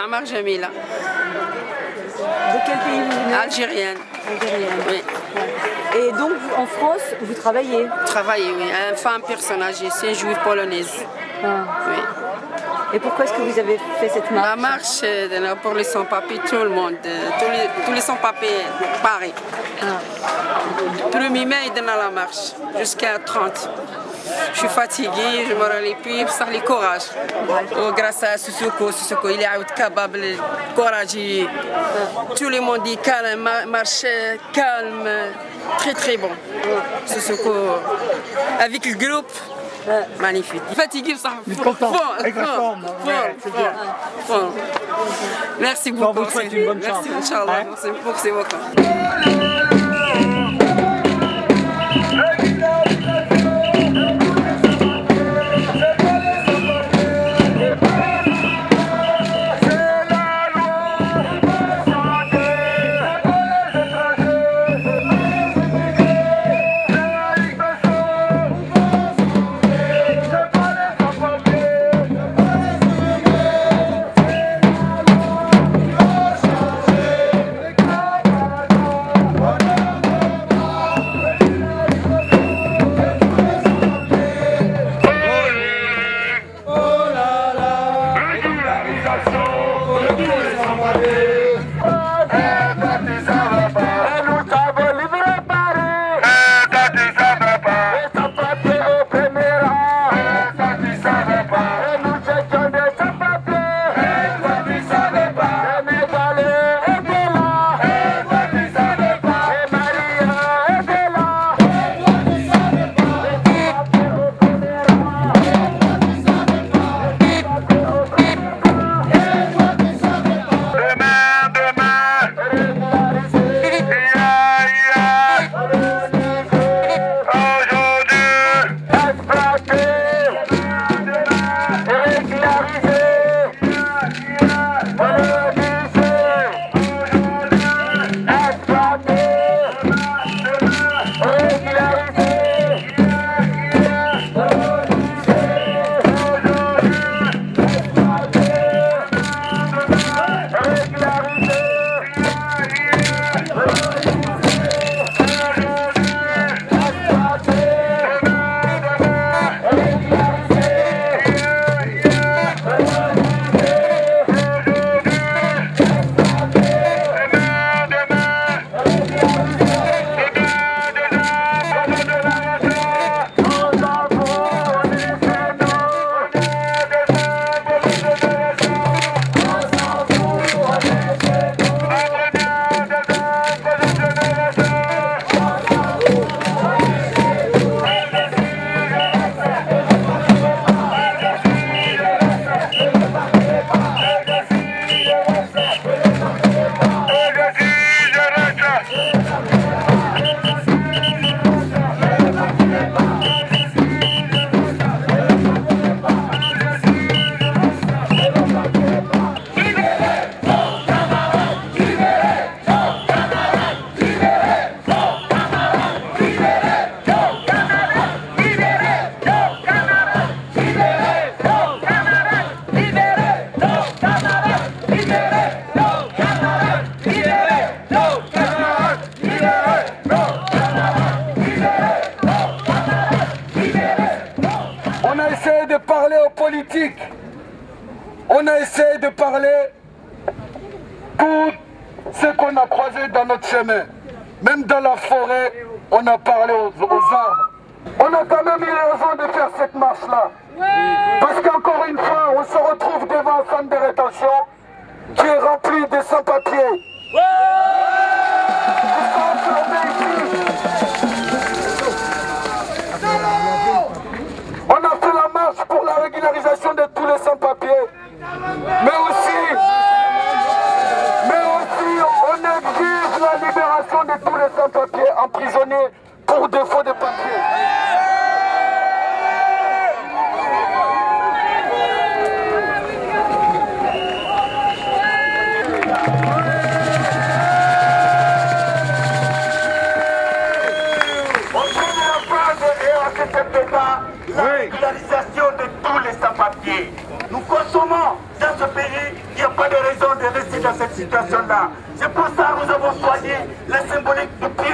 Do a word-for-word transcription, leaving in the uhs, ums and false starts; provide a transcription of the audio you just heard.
Amar Jamila. De quel pays vous venez? Algérienne. Algérienne. Oui. Et donc en France, vous travaillez? Travailler, oui. Une femme personne âgée, c'est une juive polonaise. Ah. Oui. Et pourquoi est-ce que vous avez fait cette marche? La marche euh, pour les sans-papiers, tout le monde, euh, tous les, tous les sans-papiers, pareil. Ah. premier mai, il donne la marche, jusqu'à trente. Je suis fatiguée, je me relève plus, ça le courage. Oh, grâce à Sissoko, Sissoko, il est capable, le courage. Tout le monde dit calme, marche calme, très très bon. Sissoko, avec le groupe. Magnifique. Fatigué, ça Il est content. fort, Avec la fort, forme. fort, Ouais, c'est bien. fort, fort. Merci beaucoup. On vous souhaite une bonne Merci, chance. Inch'Allah. Hein? Merci beaucoup, c'est beaucoup. On a essayé de parler tout ce qu'on a croisé dans notre chemin. Même dans la forêt, on a parlé aux, aux arbres. On a quand même eu raison de faire cette marche-là. Parce qu'encore une fois, on se retrouve devant un centre de rétention qui est rempli de sans-papiers. Ils sont enfermés ici. On a fait la marche pour la régularisation de tous les sans-papiers. Mais aussi, mais aussi, on exige la libération de tous les sans-papiers emprisonnés pour défaut de papier. On prend la phase et on s'est pas la régularisation de tous les sans-papiers. Nous consommons dans ce pays, il n'y a pas de raison de rester dans cette situation-là. C'est pour ça que nous avons choisi la symbolique du prix